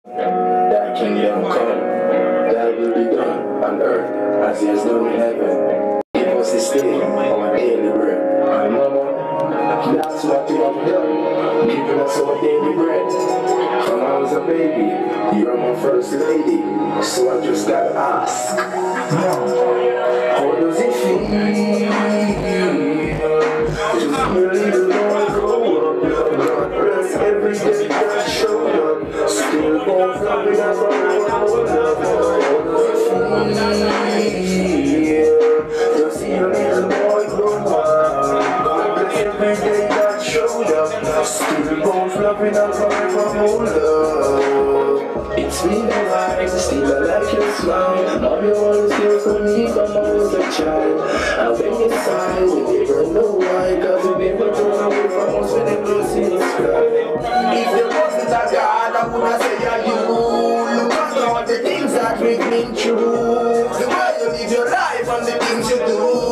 That kingdom come, that will be done on earth as it is done in heaven. Give us this day our daily bread. And mama, that's what you have done, giving us our daily bread. When I was a baby, you're my first lady, so I just gotta ask, how does it feel? Just really don't grow up, God bless every day that showed up. Still going flopping as I roll up. How does it feel? Just see a little boy grow up. God bless every day that showed up. Still going flopping as I roll up. It's been a while, still I like your smile. Now you always feel for me from I was a child. And when you sigh, we never know why. Cause we never turn away from us when they don't see the sky. If there wasn't a God, I would not say are you. Look at all the things that we've been through. The way you live your life and the things you do.